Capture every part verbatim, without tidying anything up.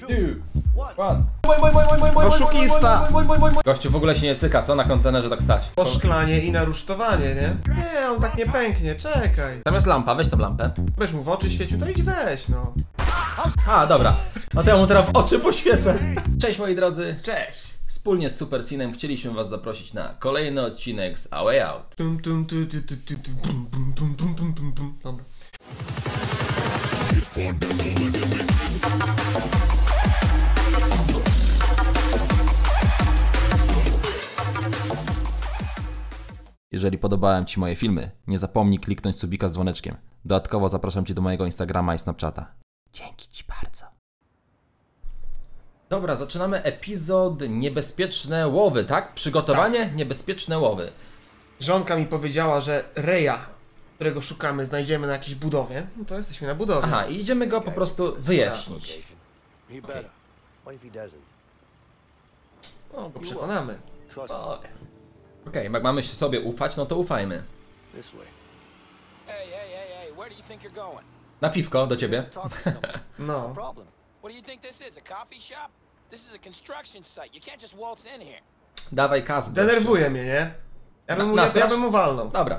One. Oszukista! Gościu w ogóle się nie cyka, co na kontenerze tak stać? Poszklanie i na rusztowanie, nie? Nie, on tak nie pęknie, czekaj. Tam jest lampa, weź tą lampę. Weź mu w oczy świecił, to idź weź, no. A, dobra. No to ja mu teraz w oczy poświecę. Cześć moi drodzy. Cześć. Wspólnie z Super Cinem chcieliśmy was zaprosić na kolejny odcinek z A Way Out. Tum, tum, tu, tu, tu, tu, tu, bum, bum, bum, bum, bum, bum, bum. Dobra. Jeżeli podobałem ci moje filmy, nie zapomnij kliknąć subika z dzwoneczkiem. Dodatkowo zapraszam cię do mojego Instagrama i Snapchata. Dzięki ci bardzo. Dobra, zaczynamy epizod Niebezpieczne łowy, tak? Przygotowanie tak. Niebezpieczne łowy. Żonka mi powiedziała, że Reja, którego szukamy, znajdziemy na jakiejś budowie. No to jesteśmy na budowie. Aha, i idziemy go po prostu wyjaśnić. Okay. No, go przekonamy. Okej, jak mamy się sobie ufać, no to ufajmy. Na piwko do ciebie. No. Dawaj kask. Denerwuje mnie, nie? Ja bym mu, ja, ja bym mu walnął. Dobra.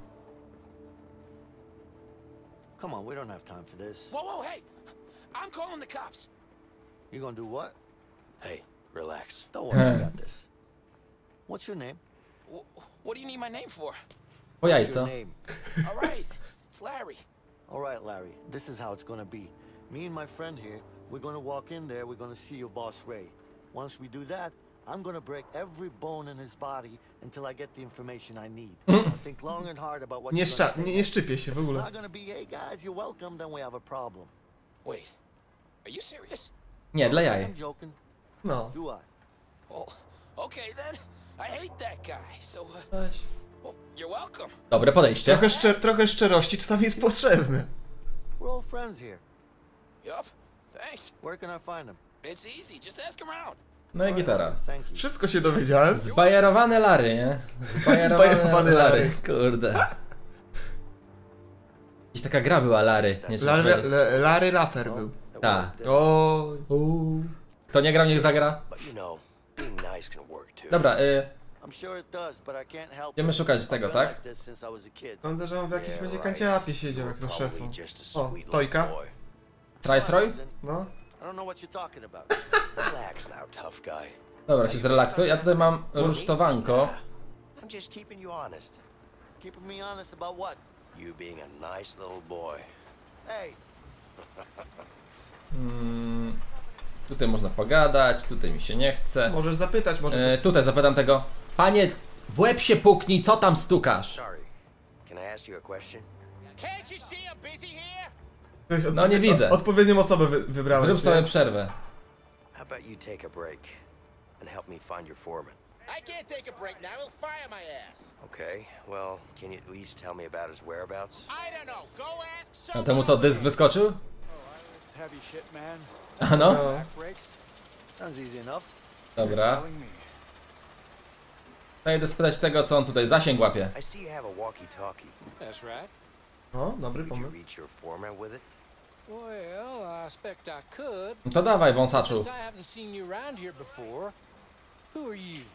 Come on, we don't have time for this. Whoa, whoa, hey! I'm calling the cops. You gonna do what? Hey, relax. Don't worry about this. What's your name? W what do you need my name for? Po What's your jajco. name? All right, it's Larry. All right, Larry. This is how it's gonna be. Me and my friend here, we're gonna walk in there. We're gonna see your boss Ray. Once we do that, I'm gonna break every bone in his body until I get the information I need. I'll think long and hard about what Nie, you're gonna szcza- say. nie, nie szczypię się w If it's ogóle. not gonna be, hey guys, you're welcome. Then we have a problem. Wait, are you serious? Nie, dla I'm jaj. joking. No. Do I? Well, okay then. I hate that guy, so uh, Weź. well, you're welcome. Dobre podejście. Trochę, szczer- trochę szczerości czasami jest potrzebne. We're all friends here. Yup, thanks. Where can I find him? It's easy, just ask around. No i gitara. Thank you. Wszystko się dowiedziałem. Zbajerowany Lary, nie? Zbajerowany Lary. Kurde. Jakaś taka gra była Lary. Nie, czy Larry, czy- Larry, Larry Raffer był. Ta. O. Kto nie grał, niech zagra. But you know, being nice can work too. Dobra, y, I'm sure it does, but I can't help idziemy it. szukać tego, I've tak? been like this since I was a kid. Sądzę, że on w jakiejś Yeah, będzie right. kanciapie siedział jak You're do szefa. probably just a O, sweet little Tojka. boy. Trice-Roy? No. I don't know what you're talking about. Relax now, tough guy. Dobra, się zrelaksuj. Ja tutaj mam rusztowanko. I'm just keeping you honest. Keeping me honest about what? You being a nice little boy. Hey, Mm, tutaj można pogadać, tutaj mi się nie chce. Możesz zapytać, może. E, tutaj zapytam tego. Panie, w łeb się puknij, co tam stukasz? Sorry. Can I ask you a question? Can't you see I'm busy here? Ktoś No nie widzę. Odpowiednią osobę wy wybrałeś. Zrób nie? sobie przerwę. How about you take a break and help me find your foreman? I can't take a break now. He'll fire my ass. Okay, well, can you at least tell me about his whereabouts? I don't know. Go ask A someone. temu co, dysk wyskoczył? Heavy shit, man. A no? No. Breaks. sounds easy enough. Dobra. To idę spytać tego, co on tutaj zasięg łapie. I see you have a walkie-talkie. That's right. O, dobry Could you pomysł. reach your foreman with it? Well, I expect I could. No to dawaj, wąsaczu. Since I haven't seen you around here before, who are you?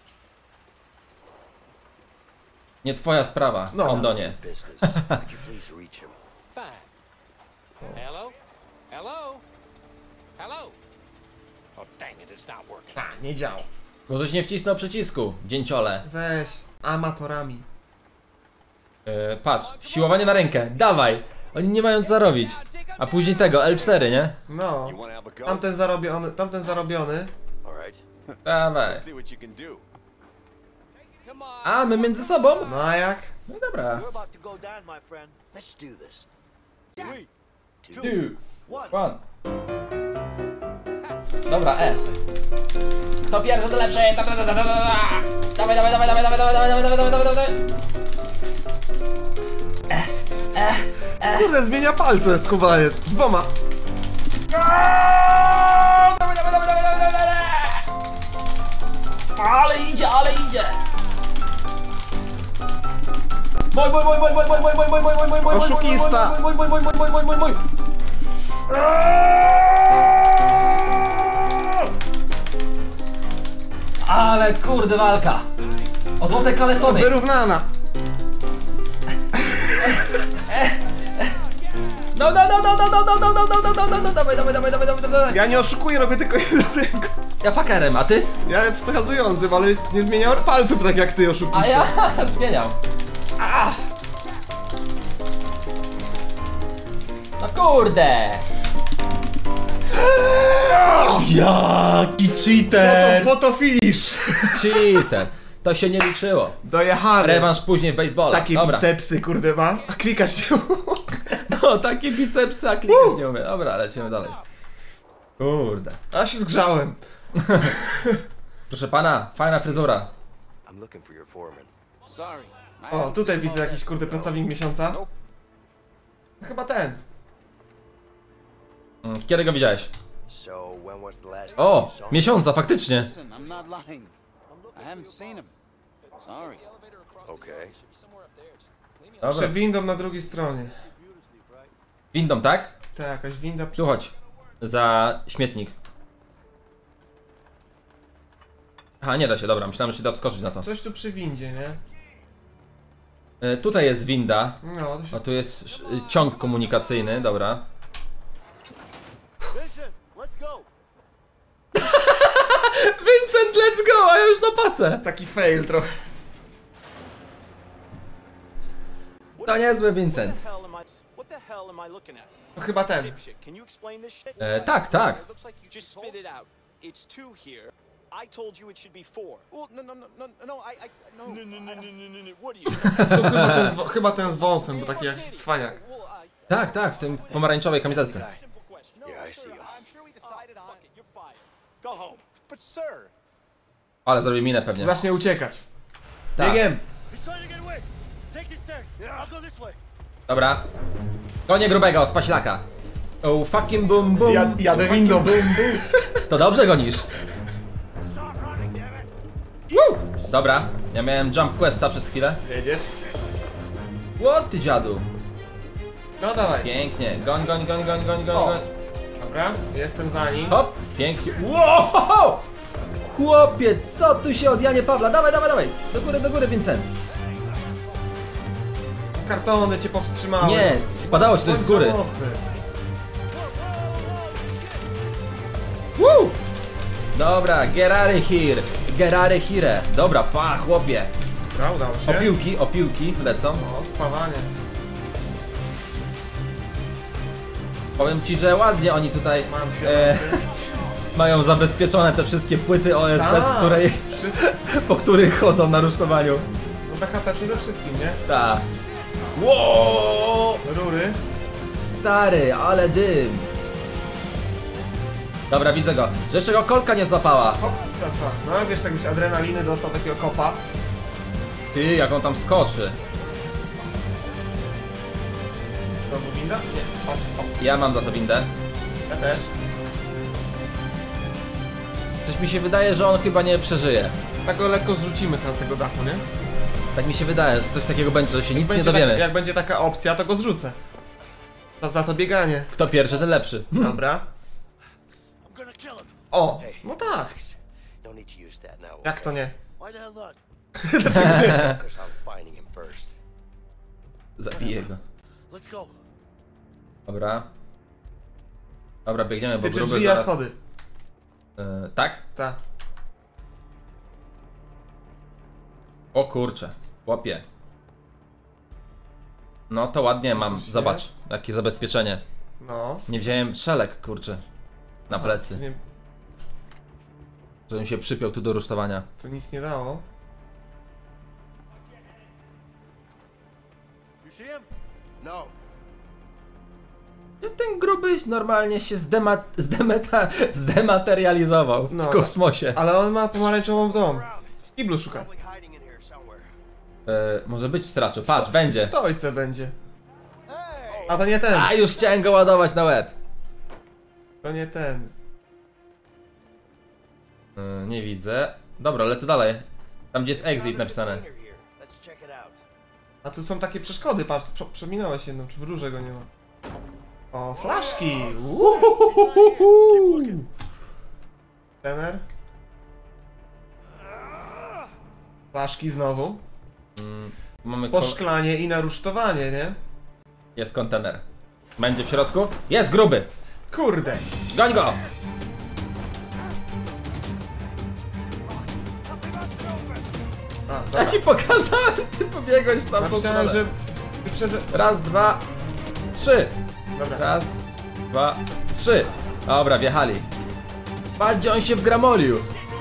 Nie twoja sprawa, No. kondonie. Business. Could you please reach him? Fine. Hello? Hello? Hello? Oh, dang it, it's not working. A, nie działa. Możeś nie wcisnął przycisku, dzięciole. Weź. Amatorami. Yy, patrz, siłowanie na rękę, dawaj! Oni nie mają co robić. A później tego, L cztery, nie? No. Tamten zarobiony, tamten zarobiony. All right. Dawaj. See what you can do. Come on. A, my między sobą? No a jak? No i dobra. You're about to go down, my friend. Let's do this. Three, Two, One. one. Dobra, E. Kto pierwszy, to lepszy! Da, da, da, da, da, da. Dawaj, dawaj, dawaj, dawaj, dawaj, dawaj, dawaj, dawaj, dawaj, dawaj, dawaj. Kurde, zmienia palce skubaniec. Dwoma. Dawaj, dawaj, dawaj, dawaj, dawaj, dawaj. Ale idzie, ale idzie. Mój, mój, mój, mój, mój, mój, mój, mój, mój, mój, mój, mój, mój, Oszukista. mój, mój, mój, mój, mój, mój, mój, mój, mój. Ale kurde walka! O złote kalesony! Wyrównana. No, no, no, no, no, no, no, no, no, no, no, no, no, dawaj, dawaj, dawaj, dawaj, dawaj, dawaj. Ja nie oszukuję, robię tylko jednego. Ja fakerem, a ty? Ja wskazującym, ale nie zmieniam palców tak jak ty, oszukista. A ja zmieniam. Ah! No kurde! Jaki cheater! Foto, foto finish! Cheater! To się nie liczyło. Dojechany. Rewanż później w baseballa. Takie Dobra. bicepsy, kurde ma. A klikasz się. No, takie bicepsy, a klikać nie umiem. Dobra, lecimy dalej. Kurde. A się zgrzałem. Proszę pana, fajna fryzura. I'm looking for your foreman. Sorry. I O, haven't tutaj seen widzę all jakiś that. kurde pracownik miesiąca. Chyba ten. Mm, Kiedy go widziałeś? So, when was the last time O, you saw him? miesiąca, faktycznie. Listen, I'm not lying. I haven't seen him. Sorry. Okay. Dobra. Przed windą na drugiej stronie. Windą, tak? To jakaś winda. Tu chodź. Za śmietnik. Aha, nie da się, dobra, myślałem, że się da wskoczyć na to. Coś tu przy windzie, nie? E, tutaj jest winda. No, to się... A tu jest sz- ciąg komunikacyjny, dobra. Vincent, let's go. Vincent, let's go, a ja już na pacę. Taki fail trochę. To niezły Vincent. What the hell am I looking at? To chyba ten. Dipshit, can you explain this shit? E, tak, tak. It looks like you just spit it out. It's two here. I told you it should be four. Well, no, no, no, no, no, I, I, no. No, no, no, no, no, no, no. What are you? To chyba ten, z, wo- chyba ten z wąsem, bo taki jakiś cwaniak. Well, I, Tak, tak, w tym pomarańczowej kamizelce. simple question. No, Yeah, I sure, see you. I'm sure we decided on. Fuck it, you're fired. Go home. But sir. Ale zrobi minę pewnie. Zacznie uciekać. Tak. Biegiem. He's trying to get away. Take these stairs. I'll go this way. Dobra. Konie grubego, z paślaka. Oh fucking boom boom. Ja, jadę Oh, windą. fucking boom, boom. To dobrze gonisz. Woo! Dobra, ja miałem jump questa przez chwilę. Jedziesz? What ty dziadu? No dawaj. Pięknie, goń, goń, goń, goń, goń, goń, O. goń. Dobra, jestem za nim. Hop, pięknie. Wow! Chłopie, co tu się od Janie Pawla? Dawaj, dawaj, dawaj. Do góry, do góry, Vincent. Kartony cię powstrzymały. Nie, spadało ci coś z góry. Bądź żałosny. Woo! Dobra, get out of here. Get out of here. Dobra, pa, chłopie. Dobra, udało się. Opiłki, opiłki lecą. O, spawanie. Powiem ci, że ładnie oni tutaj Mam e, kierunki. mają zabezpieczone te wszystkie płyty O S B, z Tak. której, Wszystko. po których chodzą na rusztowaniu. No B H P przede wszystkim, nie? Tak. Wow! Rury. Stary, ale dym. Dobra, widzę go. Że jeszcze go kolka nie złapała. Hop, sasa. No wiesz, jakbyś adrenaliny dostał takiego kopa. Ty, jak on tam skoczy. Znowu winda? Nie. Hop, hop. Ja mam za to windę. Ja też. Coś mi się wydaje, że on chyba nie przeżyje. Tak go lekko zrzucimy teraz z tego dachu, nie? Tak mi się wydaje, że coś takiego będzie, że się nic nie Będzie dowiemy. tak, jak będzie taka opcja, to go zrzucę. Za, za to bieganie. Kto pierwszy, ten lepszy. Dobra. I'm gonna kill him. O, no tak. Relax. No need to use that now. Jak to nie? Why the hell not? Focus on finding him first. Zabiję go. Let's go. Dobra. Dobra, biegniemy, bo Ty przez gruby drzwi, ja zaraz... schody. E, tak? Tak. O kurczę, chłopie. No to ładnie mam, Coś zobacz, jest? jakie zabezpieczenie. No. Nie wziąłem szelek, kurczę, na A, plecy, To, nie, żebym się przypiął tu do rusztowania. to nic nie dało. You see him? No. Ten grubyś normalnie się zdema zdemeta zdematerializował w No. kosmosie. Ale on ma pomarańczową dom. W kiblu szuka. Probably hiding in here somewhere. E, może być w straczu, patrz, będzie. W tojce będzie. A to nie ten. A już chciałem go ładować na łeb. To nie ten. E, nie widzę. Dobra, lecę dalej. Tam gdzie jest exit napisane. Container here. Let's check it out. A tu są takie przeszkody, patrz, prze przeminąłeś jedną, czy w rurze go nie ma. O, flaszki! Uhuhuhuhu. Tener? Flaszki znowu. Mm, mamy kol... Poszklanie i narusztowanie, nie? Jest kontener. Będzie w środku? Jest gruby! Kurde! Goń go! A, Ja dobra. ci pokazałem, ty pobiegłeś tam po Myślałem, stronę. że wyprzedzę... Raz, dwa, trzy. Dobra. Raz, dwa, trzy. Dobra, wjechali. Patrz, gdzie on się wgramolił.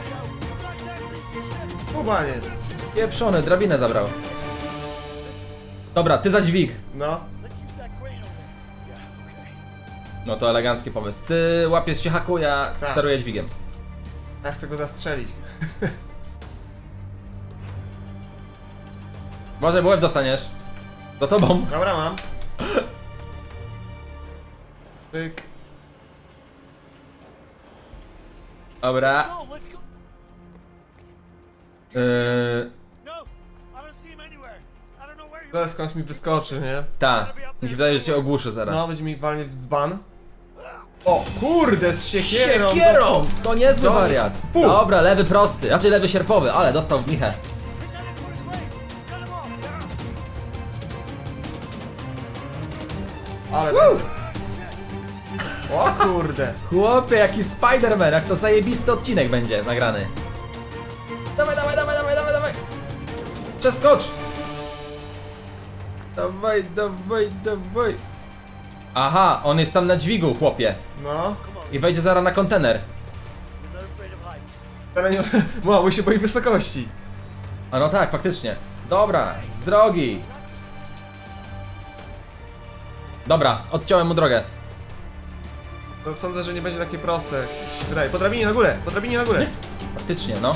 Kubaniec. Pieprzony, drabinę zabrał. Dobra, ty za dźwig. No. No to elegancki pomysł. Ty łapiesz się haku, ja Tak. steruję dźwigiem. Ja chcę go zastrzelić. Może łeb dostaniesz. Za tobą. Dobra, mam. Pyk. Dobra. No, let's go. Yy, No, I don't see him anywhere. I don't know where he Zaraz skądś mi wyskoczy, nie? ta. Mi się wydaje, że cię ogłuszy zaraz. No, będzie mi walnie w dzban. O, kurde, z siekierą! Siekierą! To niezły Dobry. wariat. Pu. Dobra, lewy prosty, raczej lewy sierpowy, ale dostał w michę. Ale będzie. O kurde! Chłopie, jaki Spider-Man, jak to zajebisty odcinek będzie nagrany. Dawaj, dawaj, dawaj, dawaj, dawaj, dawaj! Przeskocz! Dawaj, dawaj, dawaj! Aha, on jest tam na dźwigu, chłopie. No. I wejdzie zaraz na kontener. You're not afraid of heights. Teraz nie... Wow, się boi wysokości. A no tak, faktycznie. Dobra, z drogi. Dobra, odciąłem mu drogę. No sądzę, że nie będzie takie proste, jak się wydaje. Po drabinie na górę, po drabinie na górę. Faktycznie, no.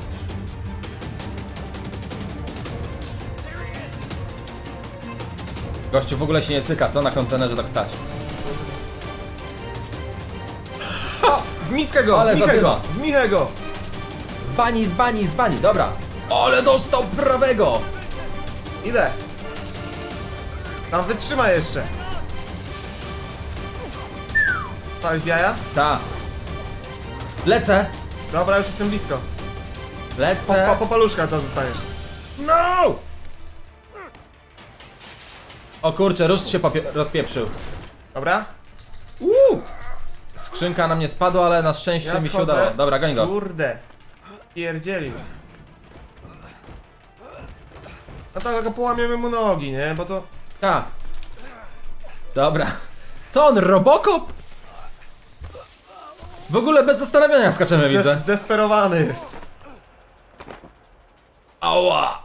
Gościu w ogóle się nie cyka, co na kontenerze tak stać? O! W miskę go! Ale w michę go! zadyma. W michę go! Z bani, z bani, z bani, dobra. Ale dostał prawego! Idę! Tam wytrzyma jeszcze! Stałeś w jaja? Ta. Lecę, Dobra, już jestem blisko. Po, lecę. po, po paluszkach to zostaniesz. No! O kurczę, róż się popie- rozpieprzył. Dobra? Uuu. Skrzynka na mnie spadła, ale na szczęście Ja mi się schodzę. udało. Dobra, goń go. Kurde. Pierdzielił. No to tylko połamiemy mu nogi, nie? Bo to... Ta. Dobra. Co on, Robocop? W ogóle bez zastanowienia skaczemy, Zdes widzę. zdesperowany jest. Ała.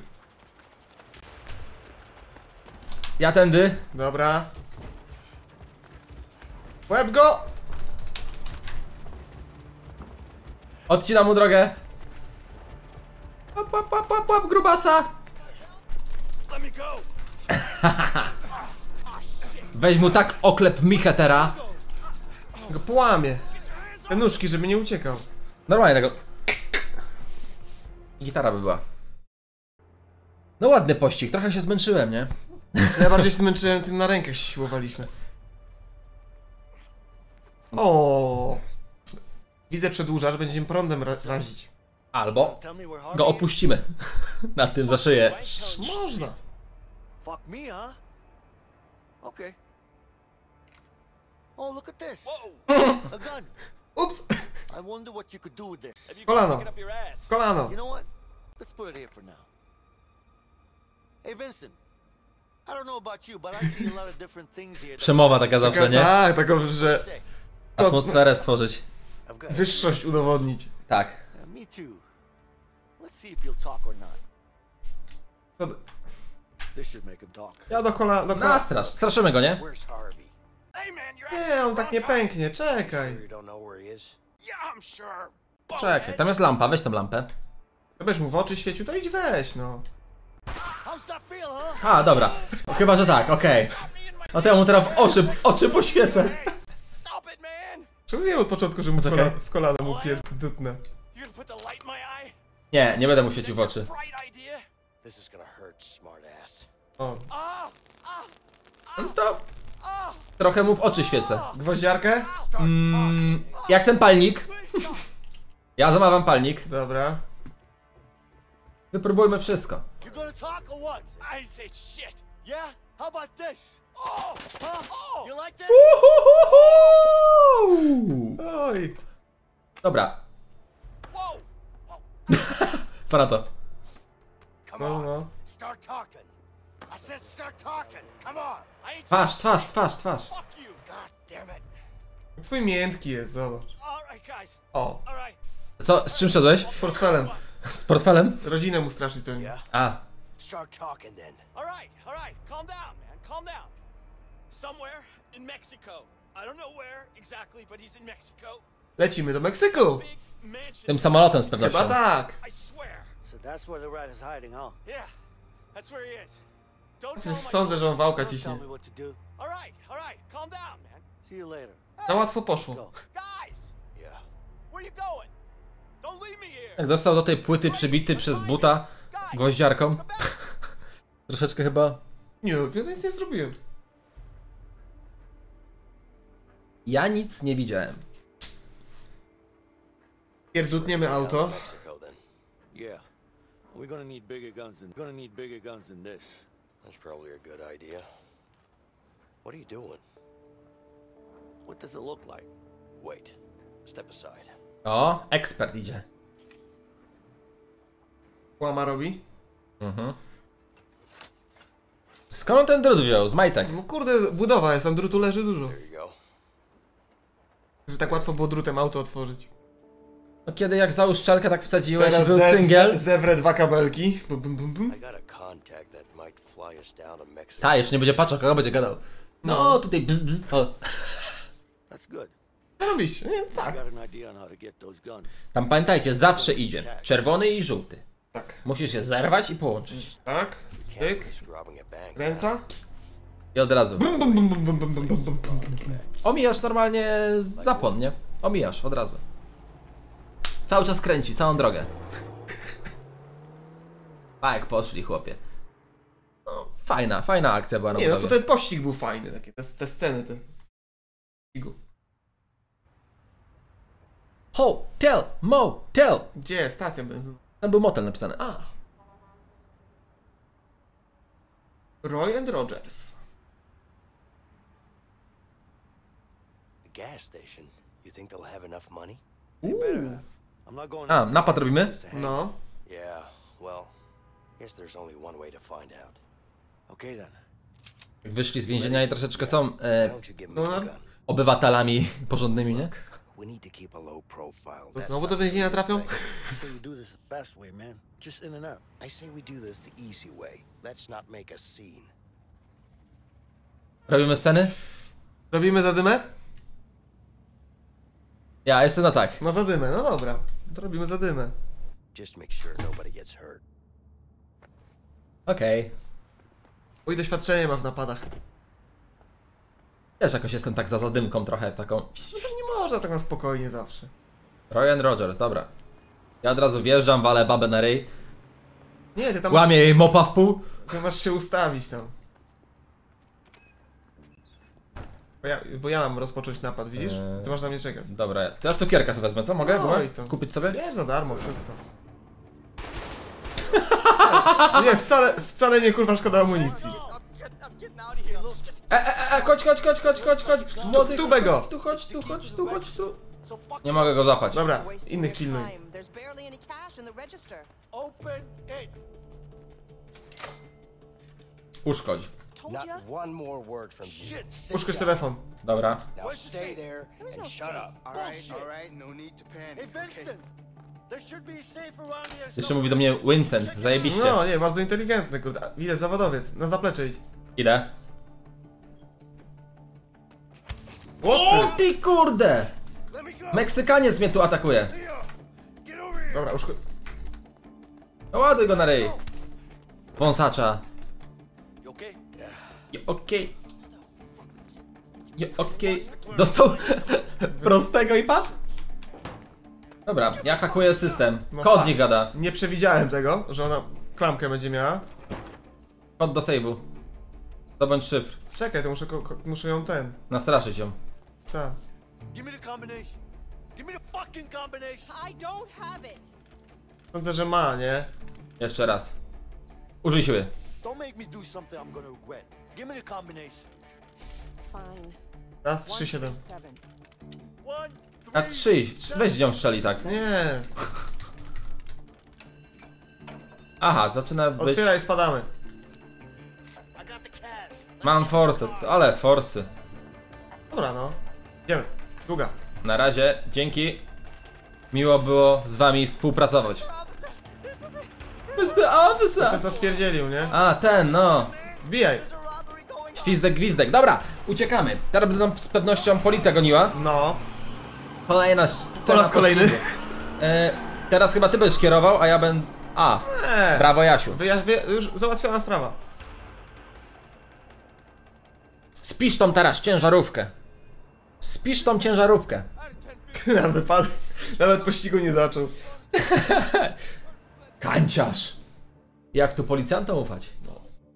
Ja tędy. Dobra. Łeb go! Odcinam mu drogę. Łap, łap, łap, łap, łap, grubasa. Let me go. Weź mu tak oklep michę teraz. Go połamie. Te nóżki, żeby nie uciekał. Normalnie tego. I gitara by była. No ładny pościg, trochę się zmęczyłem, nie? Ja bardziej się zmęczyłem, tym na rękach się siłowaliśmy. O. Widzę przedłużacz, będziemy prądem ra razić. Albo Tell me where Harvey go is. opuścimy. Na tym za szyję. Można. Fuck me, huh? Okay. Oh, look at this. A gun. Ups. I wonder what you could do with this. Have you Kolano. stick it up your ass? Kolano. You know what? Let's put it here for now. Hey, Vincent. I don't know about you, but I see a lot of different things here. that- Przemowa taka zawsze, nie? Tak, taką, że Say, Atmosferę stworzyć. I've got wyższość udowodnić. Tak. Yeah, me too. Let's see if you'll talk or not. To d- This should make him talk. Ja do kola... do kola... Nastrasz, straszymy go, nie? Where's Harvey? Hey man, you're asking Nie, on the tak nie wrong guy. pęknie, czekaj. You don't know where he is? Yeah, I'm sure. Czekaj, tam jest lampa, weź tą lampę. Gdybyś mu w oczy świecił, to idź weź, no. How's that feel, huh? A, dobra. Chyba, że tak, okej. No to ja mu teraz w oczy, oczy poświecę. Stop it, man. Czemu nie od początku, że mu w, Poczekaj. kola... w kolano mu pierdutnę? You gonna put the light in my eye? Nie, nie będę mu Is świecił this w your oczy. bright idea? This is gonna hurt, smart ass. O. Ah, ah, No to ah. trochę mu w oczy świecę. Gwoździarkę? Mm, jak ten palnik. Ja zamawiam palnik. Dobra. Wypróbujmy wszystko. You gonna talk or what? I ain't say shit. Yeah? How about this? Oh! Huh? Oh! You like this? Uhuhuhu! Oj. Dobra. Whoa! Para to. Come No, on. no. Start talking. I said start talking. Come on. I ain't Twarz, twarz, twarz, twarz. Fuck you. God damn it. Twój miętki jest, zobacz. Alright, guys. O, Alright. Co, z czym szedłeś? z portfelem. Z portfelem? Rodzinę mu straszyć pewnie. Yeah. A. Start talking then. Alright, alright. Calm down, man. Calm down. Somewhere in Mexico. I don't know where exactly, but he's in Mexico. Lecimy do Meksyku. Big mansion. Tym samolotem z pewnością. Chyba tak. I swear. So that's where the rat is hiding, huh? Yeah. That's where he is. Don't tell Coś my sądzę, że on wałka Don't tell ciśnie. me what to do. Alright, alright. Calm down, man. See you later. Za łatwo poszło. Go. Guys! Yeah. Where you going? Don't leave me here. Jak dostał do tej płyty przybity przez buta gwoździarką. Troszeczkę chyba... Nie, ja nic nie zrobiłem. Ja nic nie widziałem. Pierdutniemy auto. Mexico then. Yeah. We're gonna need bigger guns than gonna need bigger guns than this. That's probably a good idea. What are you doing? What does it look like? Wait. Step aside. O, ekspert idzie. Łama robi. Mhm. Skąd on ten drut wziął? Z majtek. No kurde, budowa jest, tam drutu leży dużo. There you go. Że tak łatwo było drutem auto otworzyć. No kiedy jak za uszczelkę tak wsadziłeś, Teraz był ze, cyngiel. ze, zewrę dwa kabelki. Bum, bum, bum, bum. I got a contact that might fly us down to Mexico. Ta, już nie będzie patrzał, kogo będzie gadał. No, tutaj bzz, bzz. O. That's good. Robisz, nie? I Tak. got an idea on how to get those guns. Tam pamiętajcie, zawsze idzie. Czerwony i żółty. Tak. Musisz je zerwać i połączyć. Tak. Can't Tyk. risk robbing a bank. Ręca. I od razu. Bum, bum, bum, bum, bum, bum, bum, bum, bum. Omijasz normalnie zapłon, nie? Omijasz od razu. Cały czas kręci, całą drogę. A jak poszli, chłopie. No, fajna, fajna akcja była na Nie, no budowie. tutaj pościg był fajny, takie te, te sceny, te. Pościgu. Hotel, motel. Gdzie? Stacja benzynowa. Tam był motel napisany. A. Roy and Rogers. The gas station. You think they'll have enough money? They better have. I'm not going A, napad robimy? just to hang. No. Yeah, well, guess there's only one way to find out. Okay then. Jak wyszli z więzienia i troszeczkę są e, Why don't you give me No, the no. gun? obywatelami porządnymi, nie? We need to keep a low profile. To That's znowu not do więzienia trafią? I say you do this the fast way, man. Just in and out. I say we do this the easy way. Let's not make a scene. Robimy sceny? Robimy zadymę? Ja jestem na tak. No zadymę, no dobra. To robimy zadymę. Just make sure nobody gets hurt. Okej. Oj, doświadczenie ma w napadach. Też jakoś jestem tak za zadymką trochę w taką... No to nie można tak na spokojnie zawsze. Ryan Rogers, dobra. Ja od razu wjeżdżam, walę babę na ryj. Nie, ty tam Łamię jej mopa w pół. masz, ty masz się ustawić tam. Bo ja, bo ja mam rozpocząć napad, widzisz? Eee. Ty masz na mnie czekać. Dobra, to ja cukierka sobie wezmę, co? Mogę? No, Gumę? idź tam. Kupić sobie? Wiesz, za darmo wszystko. Nie, wcale, wcale nie kurwa szkoda amunicji. E, e, e, chodź, chodź, chodź, chodź, chodź, chodź. Młody, w tubę go. chodź tu, chodź tu, chodź tu, chodź tu. Nie mogę go zapać. Dobra, innych pilnuj. There's barely any cash in the register. Open it. Uszkodź. Told Not ya. one more word from you. Sit Uszkodź down. telefon. Dobra. Now stay there and shut up. All right, all right. No need to panic. Hey, Vincent. There should be a safe around here. Jeszcze mówi do mnie Vincent, zajebiście. No, nie, bardzo inteligentny, kurde. Widać, zawodowiec. Na zaplecze idź. Idę. O ty kurde! Let me go. Meksykaniec mnie tu atakuje. Get over here. Dobra, uszko... No, ładuj go na ryj. Wąsacza. You okay? Je, Okej. Je, Okej. Dostał prostego i padł? Dobra, ja hakuję system. No Kod tak. nie gada. Nie przewidziałem tego, że ona klamkę będzie miała. Kod do save'u. Zdobądź szyfr. Czekaj, to muszę, ko- ko- muszę ją ten. Nastraszyć ją. Tak. Give me the combination. Give me the fucking combination. I don't have it. Sądzę, że ma, nie? Jeszcze raz. Użyj siły. Don't make me do something I'm gonna regret. Give me the combination. Fine. Raz, trzy, siedem. Seven. One, A trzy. Weź ją strzeli tak. Nie. Aha, zaczyna być... Otwieraj, spadamy. I got the cash. Mam forsę, ale forsy. Dobra, no. Idziemy. Długa. Na razie, dzięki. Miło było z wami współpracować. mister Officer! Ten to spierdzielił, nie? A, ten, no. Wbijaj. Gwizdek, gwizdek. Dobra, uciekamy. Teraz będą z pewnością policja goniła. No. Kolejna scena Po raz kolejny. pościgu. E, teraz chyba ty będziesz kierował, a ja będę... A, Eee. brawo Jasiu. Wyja wy już załatwiona sprawa. Spisz tą teraz ciężarówkę. Spisz tą ciężarówkę. Na wypadek. Nawet pościgu nie zaczął. Kanciarz. Jak tu policjantom ufać? No.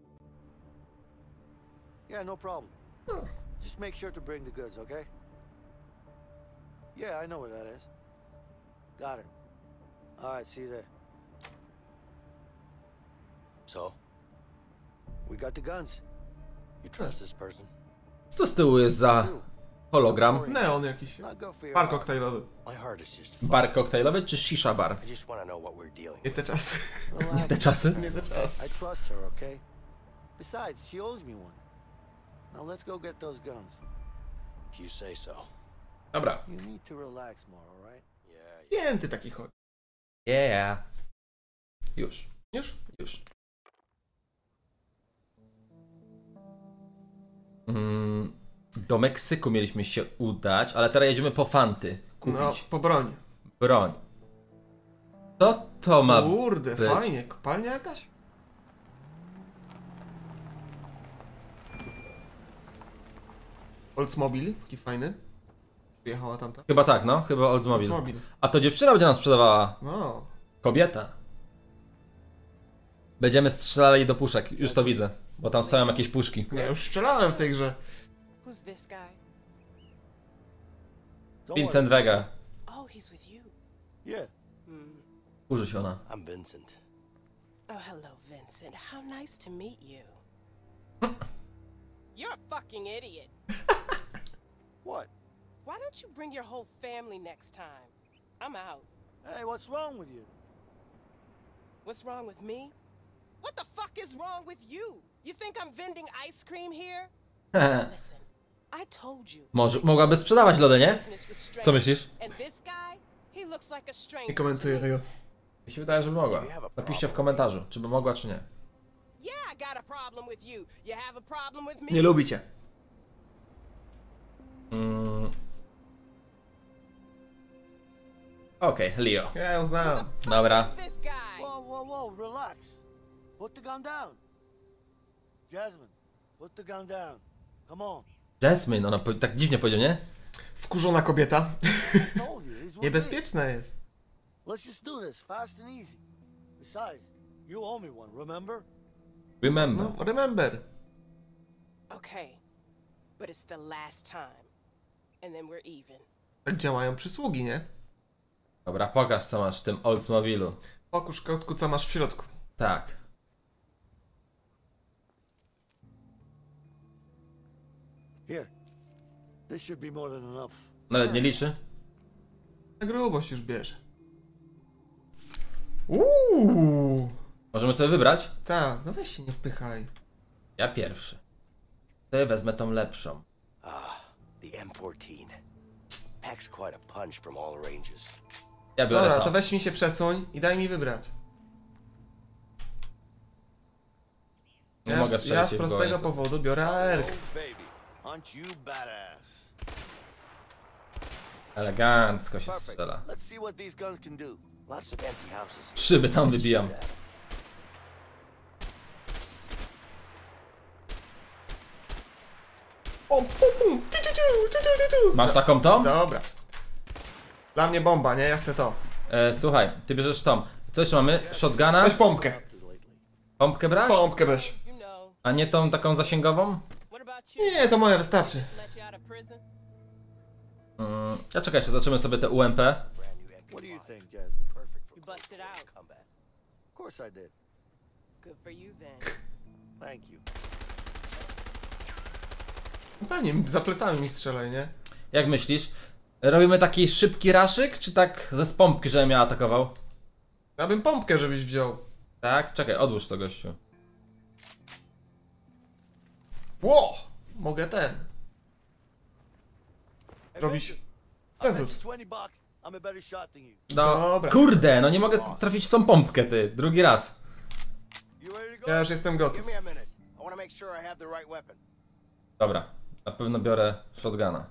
Yeah, no problem. Just make sure to bring the goods, okay? Yeah, I know where that is. Got it. All right, see you there. So, We got the guns. you trust this person? Co to z tyłu jest za hologram? Neon jakiś. Not good for your Bar heart. koktajlowy. My heart is just full. Bar koktajlowy czy shisha bar? I just want to know what we're dealing Nie with. te czasy. Nie te czasy? Nie te czasy. I trust her, okay? Besides, she owes me one. Now let's go get those guns. If you say so. Dobra. You need to relax more, all right? Yeah, Pięty taki chodzi. Yeah. Już. Już? Już. Mm, do Meksyku mieliśmy się udać, ale teraz jedziemy po fanty. Kupić No, po broń. broń. Co to ma Kurde, być? fajnie. Kopalnia jakaś? Oldsmobile, taki fajny. Przyjechała tamta. Chyba tak, no. Chyba Oldsmobile. Oldsmobile. A to dziewczyna będzie nam sprzedawała. No. Kobieta. Będziemy strzelali do puszek. Już to widzę. Bo tam stają jakieś puszki. Ja już strzelałem w tej grze. Who's this guy? Don't Vincent Vega. Oh, he's with you. worry. Yeah. Hmm. Kurzy się ona. I'm Vincent. Oh, hello, Vincent. How nice to meet you. You're a fucking idiot. What? Why don't you bring your whole family next time? I'm out. Hey, what's wrong with you? What's wrong with me? What the fuck is wrong with you? You think I'm vending ice cream here? Listen, I told you. Może, mogłaby sprzedawać lody, nie? Business with Co strangers. myślisz? And this guy, he looks like a stranger. Nie komentuję to me. tego. Mi się wydaje, że by mogła. Napiszcie w komentarzu, czy by mogła, czy nie. Yeah, I got a problem with you. You have a problem with me? Nie lubicie. Mm. Okej, okay, Leo. Ja ją znam. Dobra. Who's this guy? Whoa, whoa, whoa, relax. Put the gun down. Jasmine, put the gun down. Come on. Jasmine, ona po- tak dziwnie powiedział, nie? Wkurzona kobieta. Told you, he's with me. Niebezpieczna jest. Let's just do this fast and easy. Besides, you owe me one, remember? Remember. No, remember. Okay, but it's the last time. And then we're even. Tak działają przysługi, nie? Dobra, pokaż co masz w tym Oldsmobilu. Pokaż kotku, co masz w środku. Tak. Here. This should be more than enough. Nawet nie liczy? Na grubość już bierze. Uuu. Możemy sobie wybrać? Tak, no weź się nie wpychaj. Ja pierwszy. Sobie wezmę tą lepszą. Ah, the M fourteen. Packs quite a punch from all ranges. Ja biorę Dobra, to. to weź mi się przesuń i daj mi wybrać. Nie Ja, mogę z- strzelić ja z jej w prostego głowę. powodu biorę A R. Oh, baby. Aren't you badass? Elegancko się Perfect. strzela. Let's see what these guns can do. Lots of empty houses. Szyby tam wybijam. O, pum, pum. Tu, tu, tu, tu, tu, tu. Masz taką tą? Dobra. Dla mnie bomba, nie? Ja chcę to. E, słuchaj, ty bierzesz tą. Co jeszcze mamy? Shotguna? Weź pompkę. Pompkę brać? Pompkę weź. You know. A nie tą taką zasięgową? What about you? Nie, to moje wystarczy. Let you out of prison? Mm, a czekajcie, zobaczymy sobie te U M P. Brand new M P What do you five. think, Jasmine? Perfect for You close busted quarters out. combat. Of course I did. Good for you then. Thank you. Pewnie, za plecami mi strzelaj, nie? Jak myślisz? Robimy taki szybki raszyk, czy tak ze spompki, żebym ja atakował? Ja bym pompkę, żebyś wziął. Tak? Czekaj, odłóż to, gościu. Ło! Mogę ten. Robić I przewrót. bet you twenty bucks I'm a better shot than you. No, Dobra. kurde, no nie mogę trafić w tą pompkę, ty. Drugi raz. You ready to go? Ja już jestem gotów. Give me a minute. I want to make sure I have the right weapon. Dobra, na pewno biorę shotguna.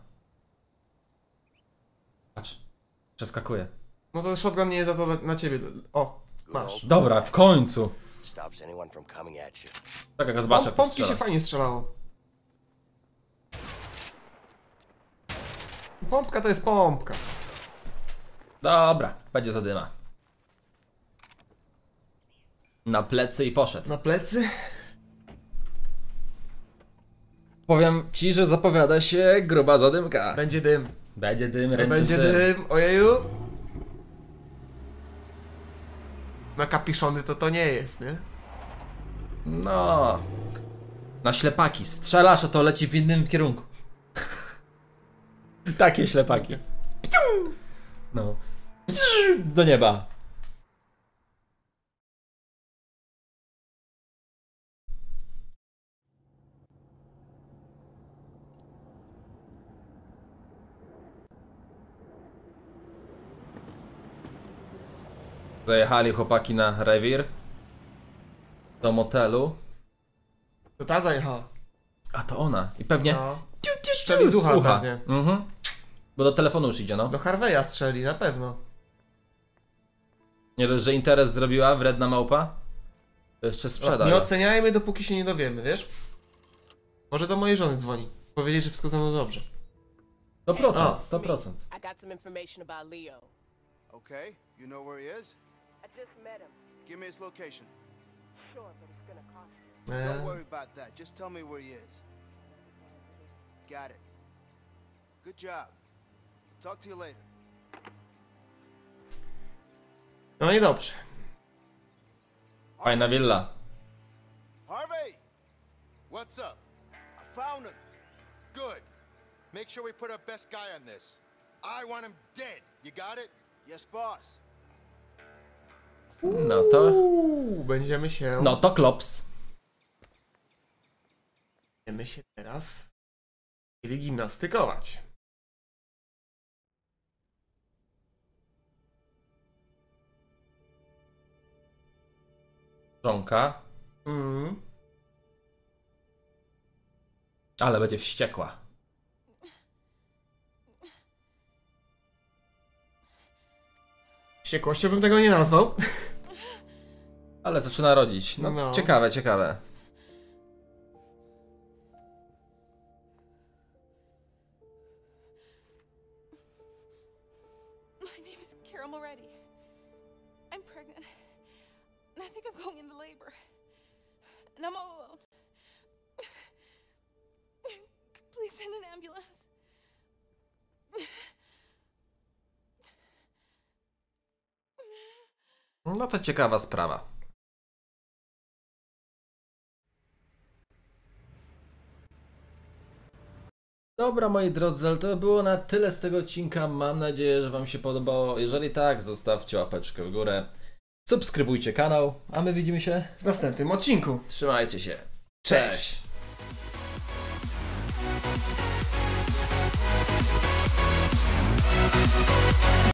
Patrz, przeskakuję. No to shotgun nie jest za to na ciebie. O, masz. Dobra, w końcu. Stops anyone from coming at you. Czekaj, go zobaczę, jak to Pompki się strzela. fajnie strzelało. Pompka to jest pompka. Dobra, będzie zadyma. Na plecy i poszedł. Na plecy? Powiem ci, że zapowiada się gruba zadymka. Będzie dym. Będzie dym, ręce Będzie cyr. dym, ojeju. Na kapiszony to to nie jest, nie? No. Na ślepaki. Strzelasz, a to leci w innym kierunku. Takie ślepaki. No. Do nieba. Zajechali chłopaki na rewir. Do motelu. To ta zajechała. A to ona. I pewnie No. Strzeli z ucha słucha. pewnie. Mhm. Bo do telefonu już idzie, no. Do Harveya strzeli, na pewno. Nie dość, że interes zrobiła, wredna małpa. To jeszcze sprzeda. Nie oceniajmy, dopóki się nie dowiemy, wiesz? Może do mojej żony dzwoni. Powiedzieć, że wszystko ze mną dobrze. sto procent, O. sto procent. I got some information about Leo. Okay, you know where he is? I just met him. Give me his location. Sure, but it's gonna cost you. Don't Eee, worry about that. Just tell me where he is. Got it. Good job. Talk to you later. no i dobrze. Fajna willa. Harvey! What's up? I found him. Good. Make sure we put our best guy on this. I want him dead. You got it? Yes, boss. No to... Uuu, będziemy się... No to klops. Będziemy się teraz chcieli gimnastykować. Żonka. Mm. Ale będzie wściekła. Wściekłością bym tego nie nazwał. Ale zaczyna rodzić. No, No. ciekawe, ciekawe. My name is Carol Moretti. I'm pregnant. And I think I'm going into labor. And I'm all alone. Please send an ambulance. No to ciekawa sprawa. Dobra, moi drodzy, ale to było na tyle z tego odcinka. Mam nadzieję, że wam się podobało. Jeżeli tak, zostawcie łapeczkę w górę. Subskrybujcie kanał, a my widzimy się. W następnym odcinku. Trzymajcie się. Cześć!